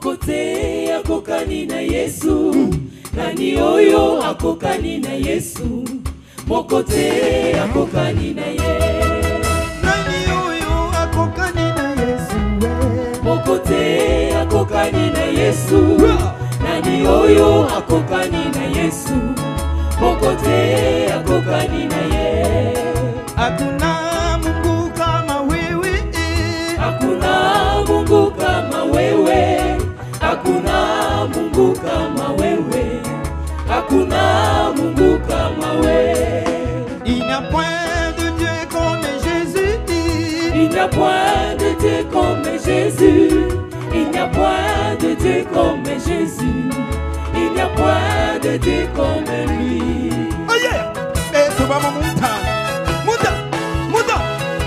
Mokote akokani na Yesu. Nani oyo akokani na Yesu. Mokote akokani na Yesu. Nani oyo akokani na Yesu. Mokote akokani na Yesu. Nani oyo akokani na Yesu. Mokote akokani na Yesu. Hakuna Mungu kama wewe. Hakuna Mungu kama wewe. Hakuna Mungu kama wewe. Hakuna Mungu kama wewe. Il n'y a point de Dieu comme Jésus. Il n'y a point de Dieu comme Jésus. Il n'y a point de Dieu comme Jésus. Il n'y a point de Dieu comme lui. Oh yeah! Eh, tu vas monter. Monte, monte.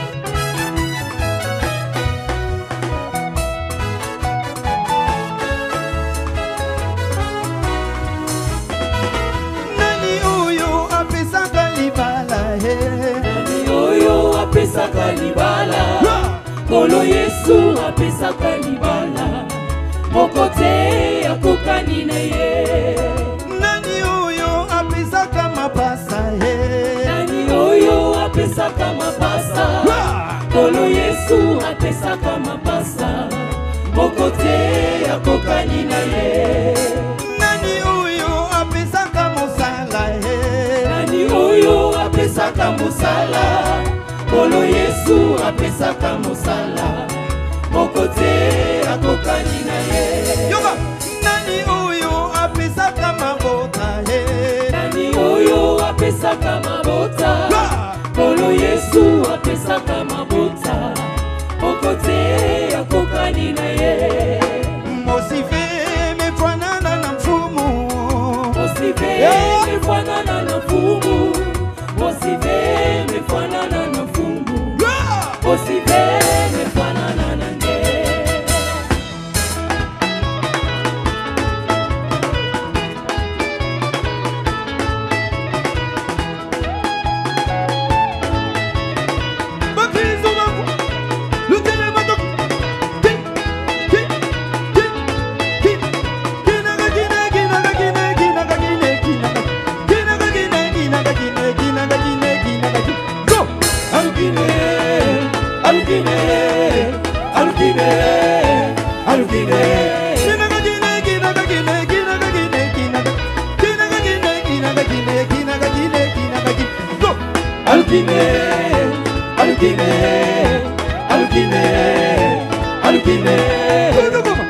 Nani oyo apesaka libala. Nani oyo apesaka libala. Kolo Yesu apesaka libala. Mokote akokani na ye. Nani oyo apesaka mapasa. Nani oyo apesaka mapasa. Kolo Yesu apesaka mapasa. Mokote akokani na ye. Nani oyo apesaka mosala. Nani oyo apesaka mosala. Kolo Yesu apesaka mosala. Mokote akokani na ye. Yoga! Nani oyo apesaka mabota. Nani oyo apesaka mabota. Kolo Yesu apesaka mabota. Mokote akokani na ye. Mosive mefanana na mfumu. Mosive mefanana na mfumu. Mosive mefanana na mfumu. Mosive mefanana na nge. Bakizo wangu. Lutele matok. Go! Alugine, alugine, alugine, alugine. Go! Alugine, alugine, alugine, alugine.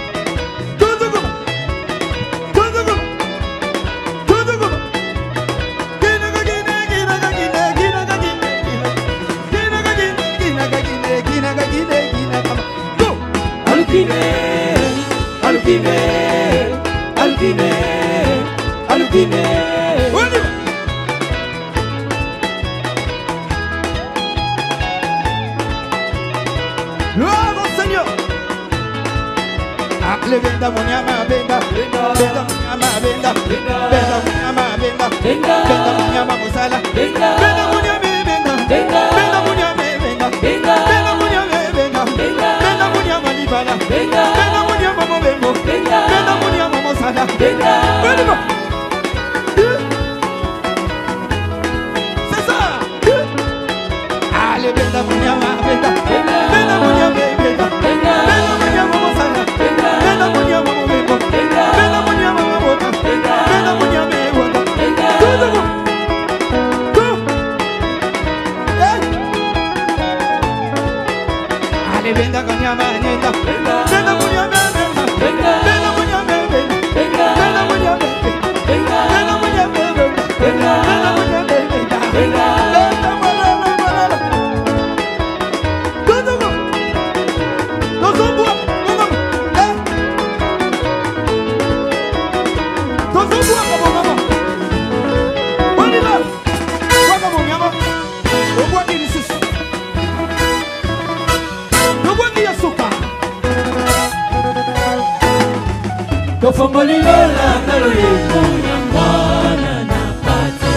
Alugine, alugine, alugine, alugine. Gloire au Seigneur. Le benda munyama benda, benda munyama benda, benda munyama benda, benda munyama musala, benda munyama benda, benda munyama benda, benda munyama benda, benda munyama libala, benda munyama mobembo, benda munyama musala, benda. C'est ça. Allez benda munyama benda, benda munyama benda, benda munyama musala. Benda munyama mobembo, benda munyama mabota, benda munyama ebota. Go! Ale benda kanyama nyenda, benda munyama benda, benda munyama benda, benda munyama benda, benda munyama benda, benda munyama benda, benda malala. Go! Tozobwa, tozobwa kama mama. Onila, kama mama. Obwa ni sisi. Obwa ni yasuka. Tofongoli lola kaloyeko ya mwana na pate.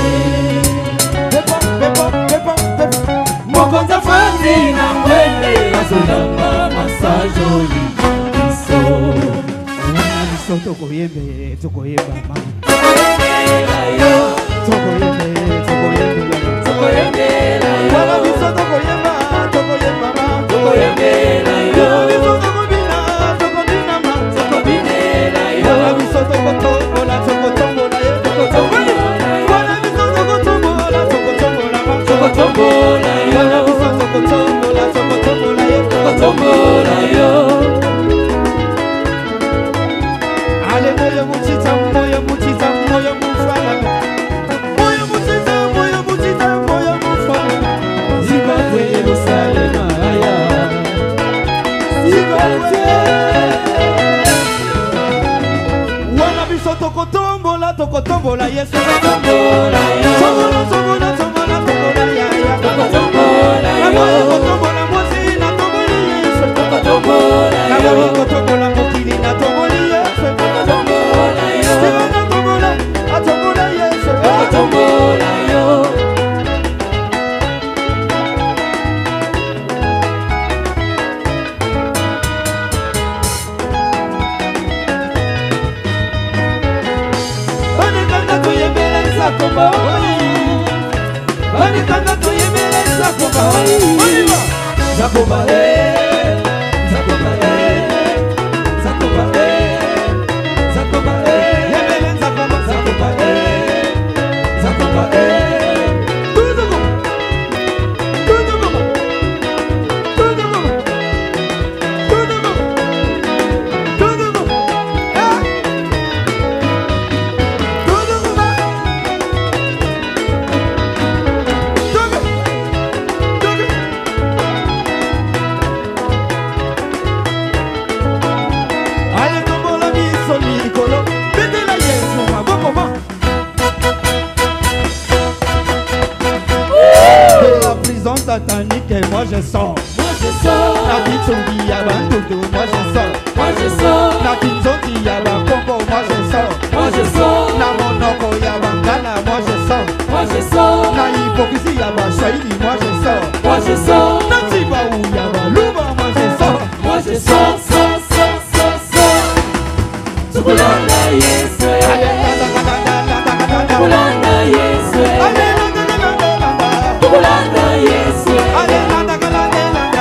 Pepo. Mokonza fandi na mwende azolamba masajo yiso. Tokotombola Yesu tokotombola yo tokotombola ya ya tokotombola yo tokotombola mosi na tomboli Yesu tokotombola yo tokotombola mokili na tomboli Yesu tokotombola yo tokotombola atombola Yesu tokotombola yo. Satanique et moi je sors. Moi je sors. La Kinzondi Yaba Dodo, moi je sors. Moi je sors. La Kinzondi Yaba Congo, moi je sors. Moi je sors. La Monoko Yaba Ghana, moi je sors. Moi je sors. La hypocrisie Yaba Swahili, moi je sors. Moi je sors. La Tibaou Yaba Luba, moi je sors. Moi je sors, sors. Tukulanda Yesu. Tukulanda Yesu. Tukulanda Yesu.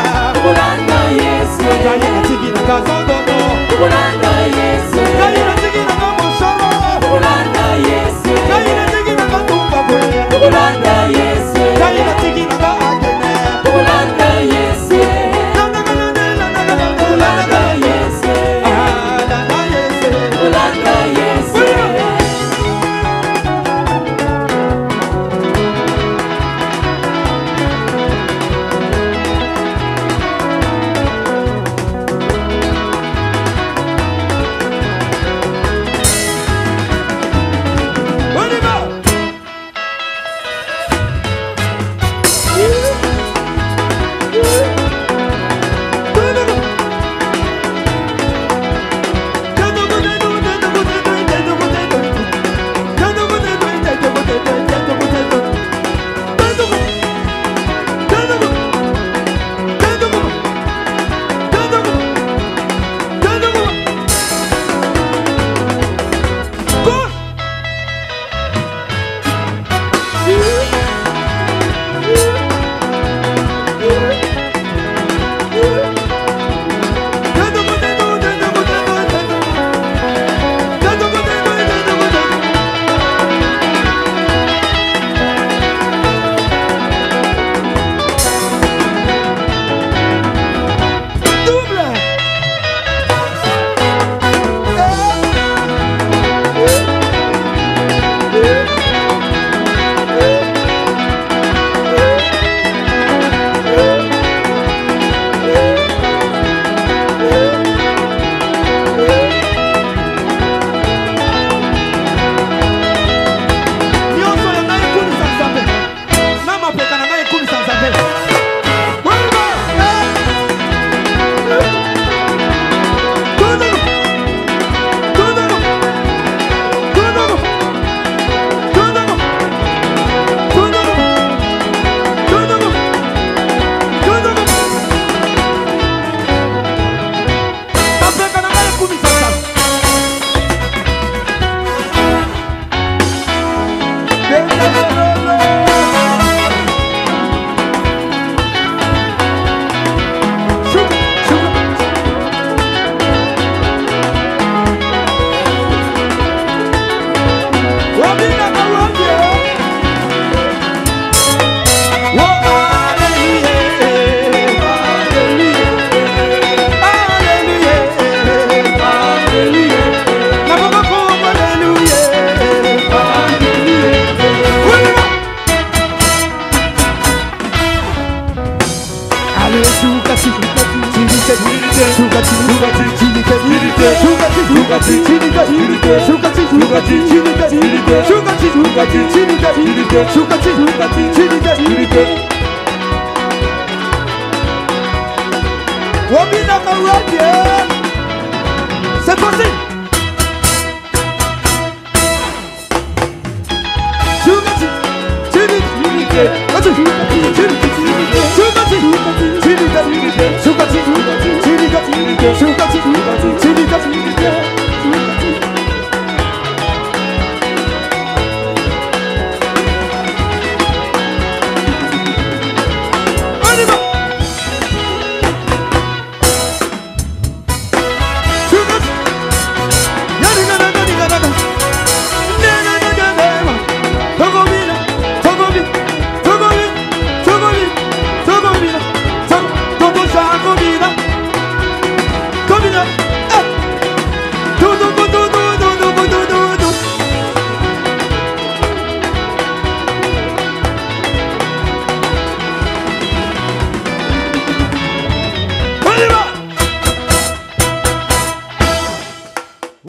C'est possible.